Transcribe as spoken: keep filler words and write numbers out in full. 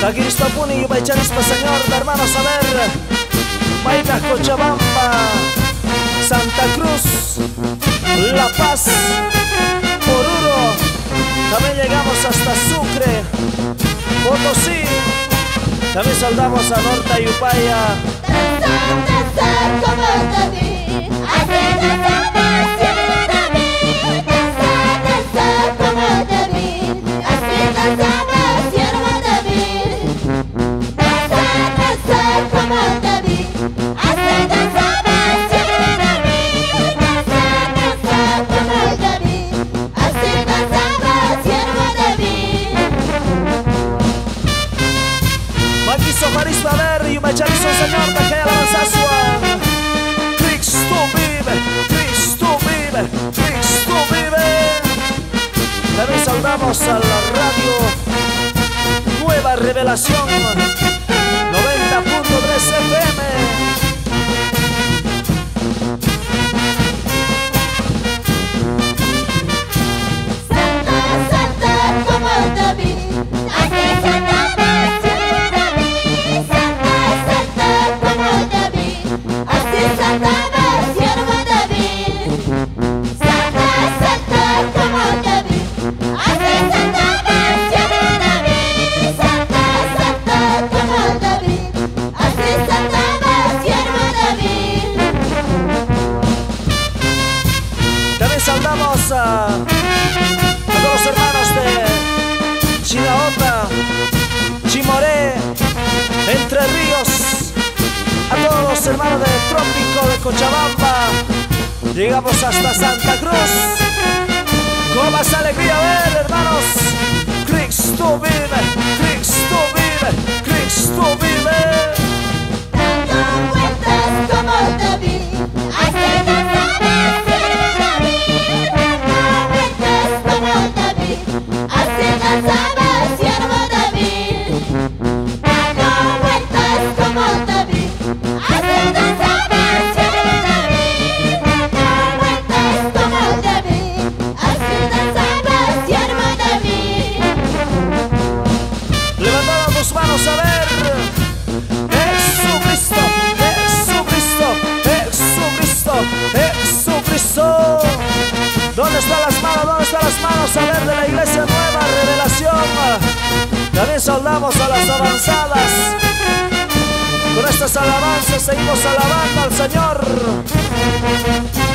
Taquiristapuni y Baicharispa, Señor, de hermanos, a ver. Maica, Cochabamba, Santa Cruz, La Paz, Oruro. También llegamos hasta Sucre, Potosí. También saludamos a Norte y Upaya. Maquizo, a ver, y me charizo, Señor, de que alabanza suave. Cristo vive, Cristo vive, Cristo vive. También saludamos a la radio Nueva Revelación noventa punto tres F M. Saludamos a, a todos los hermanos de Chinaota, Chimoré, Entre Ríos, a todos los hermanos del Trópico de Cochabamba. Llegamos hasta Santa Cruz. Con más alegría, a ver, hermanos. Cristo vive, Cristo vive, Cristo vive. Dando vueltas como David, hasta manos, a ver. Jesucristo, Jesucristo, Jesucristo, Jesucristo. ¿Dónde están las manos? ¿Dónde están las manos? A ver, de la Iglesia Nueva Revelación. También saludamos a las avanzadas. Con estas alabanzas seguimos alabando al Señor.